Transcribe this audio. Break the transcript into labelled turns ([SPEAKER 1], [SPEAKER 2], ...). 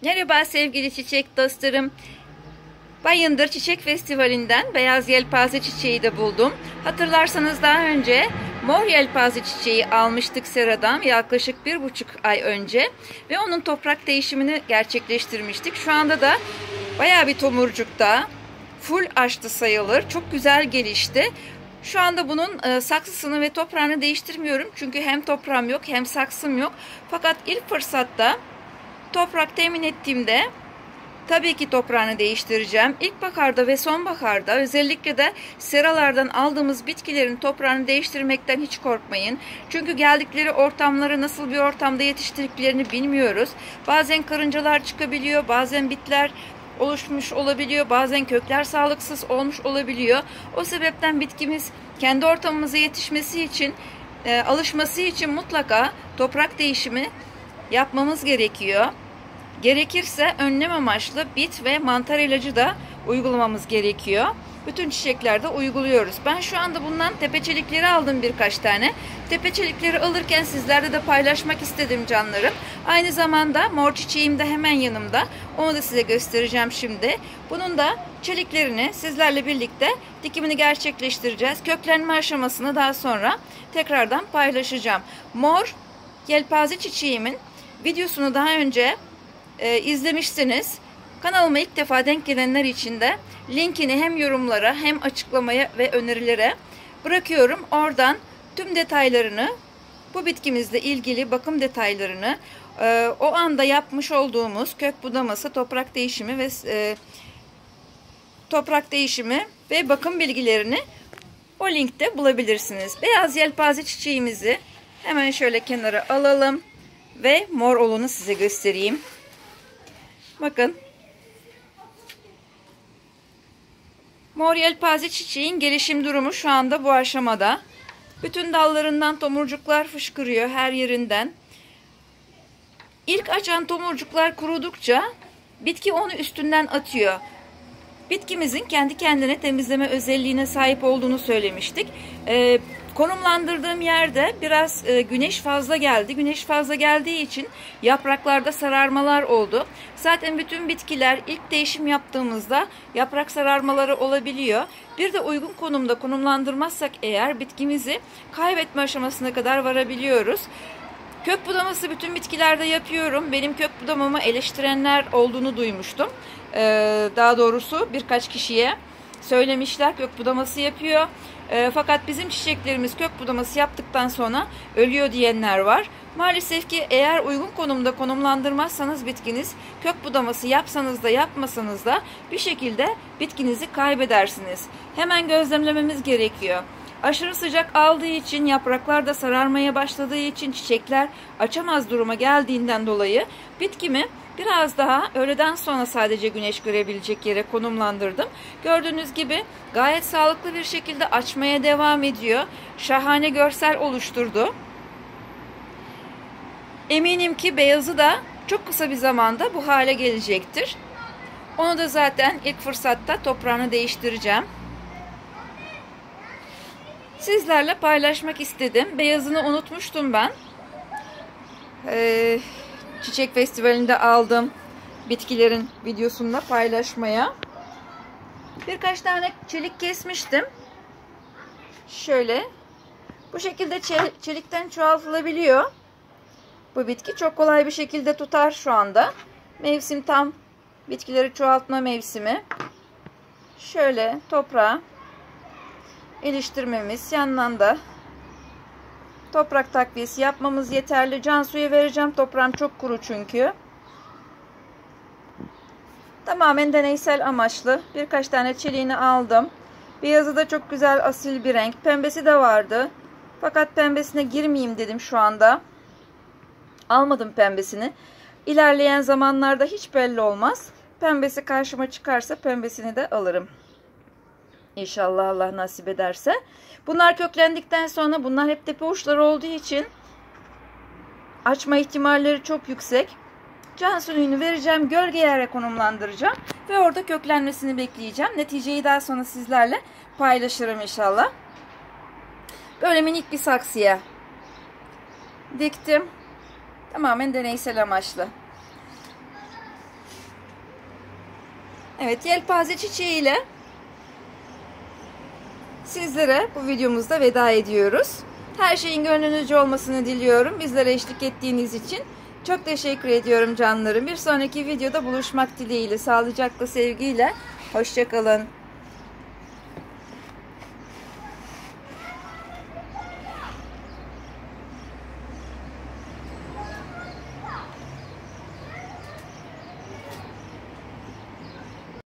[SPEAKER 1] Merhaba sevgili çiçek dostlarım. Bayındır Çiçek Festivali'nden beyaz yelpaze çiçeği de buldum. Hatırlarsanız daha önce mor yelpaze çiçeği almıştık seradan yaklaşık 1,5 ay önce. Ve onun toprak değişimini gerçekleştirmiştik. Şu anda da bayağı bir tomurcukta. Full açtı sayılır. Çok güzel gelişti. Şu anda bunun saksısını ve toprağını değiştirmiyorum. Çünkü hem toprağım yok hem saksım yok. Fakat ilk fırsatta toprak temin ettiğimde tabii ki toprağını değiştireceğim. İlkbaharda ve sonbaharda özellikle de seralardan aldığımız bitkilerin toprağını değiştirmekten hiç korkmayın. Çünkü geldikleri ortamları nasıl bir ortamda yetiştirdiklerini bilmiyoruz. Bazen karıncalar çıkabiliyor, bazen bitler oluşmuş olabiliyor, bazen kökler sağlıksız olmuş olabiliyor. O sebepten bitkimiz kendi ortamımıza yetişmesi için, alışması için mutlaka toprak değişimi yapmamız gerekiyor. Gerekirse önlem amaçlı bit ve mantar ilacı da uygulamamız gerekiyor. Bütün çiçeklerde uyguluyoruz. Ben şu anda bundan tepeçelikleri aldım birkaç tane. Tepeçelikleri alırken sizlerle de paylaşmak istedim canlarım. Aynı zamanda mor çiçeğim de hemen yanımda. Onu da size göstereceğim şimdi. Bunun da çeliklerini sizlerle birlikte dikimini gerçekleştireceğiz. Köklenme aşamasını daha sonra tekrardan paylaşacağım. Mor yelpaze çiçeğimin videosunu daha önce izlemişsiniz. Kanalıma ilk defa denk gelenler için de linkini hem yorumlara hem açıklamaya ve önerilere bırakıyorum. Oradan tüm detaylarını, bu bitkimizle ilgili bakım detaylarını, o anda yapmış olduğumuz kök budaması, toprak değişimi ve bakım bilgilerini o linkte bulabilirsiniz. Beyaz yelpaze çiçeğimizi hemen şöyle kenara alalım ve mor olanı size göstereyim. Bakın. Mor yelpaze çiçeğin gelişim durumu şu anda bu aşamada. Bütün dallarından tomurcuklar fışkırıyor her yerinden. İlk açan tomurcuklar kurudukça bitki onu üstünden atıyor. Bitkimizin kendi kendine temizleme özelliğine sahip olduğunu söylemiştik. Konumlandırdığım yerde biraz güneş fazla geldi. Güneş fazla geldiği için yapraklarda sararmalar oldu. Zaten bütün bitkiler ilk değişim yaptığımızda yaprak sararmaları olabiliyor. Bir de uygun konumda konumlandırmazsak eğer bitkimizi kaybetme aşamasına kadar varabiliyoruz. Kök budaması bütün bitkilerde yapıyorum. Benim kök budamamı eleştirenler olduğunu duymuştum. Daha doğrusu birkaç kişiye söylemişler kök budaması yapıyor. Fakat bizim çiçeklerimiz kök budaması yaptıktan sonra ölüyor diyenler var. Maalesef ki eğer uygun konumda konumlandırmazsanız bitkiniz kök budaması yapsanız da yapmasanız da bir şekilde bitkinizi kaybedersiniz. Hemen gözlemlememiz gerekiyor. Aşırı sıcak aldığı için, yapraklar da sararmaya başladığı için, çiçekler açamaz duruma geldiğinden dolayı bitkimi biraz daha öğleden sonra sadece güneş görebilecek yere konumlandırdım. Gördüğünüz gibi gayet sağlıklı bir şekilde açmaya devam ediyor. Şahane görsel oluşturdu. Eminim ki beyazı da çok kısa bir zamanda bu hale gelecektir. Onu da zaten ilk fırsatta toprağını değiştireceğim. Sizlerle paylaşmak istedim. Beyazını unutmuştum ben. Çiçek Festivali'nde aldım. Bitkilerin videosunda paylaşmaya. Birkaç tane çelik kesmiştim. Şöyle. Bu şekilde çelikten çoğaltılabiliyor. Bu bitki çok kolay bir şekilde tutar şu anda. Mevsim tam bitkileri çoğaltma mevsimi. Şöyle toprağa iliştirmemiz, yandan da toprak takviyesi yapmamız yeterli. Can suyu vereceğim. Toprağım çok kuru çünkü. Tamamen deneysel amaçlı. Birkaç tane çeliğini aldım. Beyazı da çok güzel asil bir renk. Pembesi de vardı. Fakat pembesine girmeyeyim dedim şu anda. Almadım pembesini. İlerleyen zamanlarda hiç belli olmaz. Pembesi karşıma çıkarsa pembesini de alırım. İnşallah Allah nasip ederse. Bunlar köklendikten sonra bunlar hep tepe uçları olduğu için açma ihtimalleri çok yüksek. Can suyunu vereceğim. Gölge yere konumlandıracağım. Ve orada köklenmesini bekleyeceğim. Neticeyi daha sonra sizlerle paylaşırım inşallah. Böyle minik bir saksıya diktim. Tamamen deneysel amaçlı. Evet, yelpaze çiçeğiyle sizlere bu videomuzda veda ediyoruz. Her şeyin gönlünüzce olmasını diliyorum. Bizlere eşlik ettiğiniz için çok teşekkür ediyorum canlarım. Bir sonraki videoda buluşmak dileğiyle, sağlıcakla, sevgiyle. Hoşça kalın.